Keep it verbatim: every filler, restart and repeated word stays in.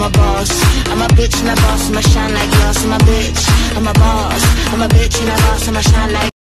I'm a boss, I'm a bitch and a boss, I'ma shine like glass. I'm a bitch, I'm a boss, I'm a bitch and a boss, I'ma shine like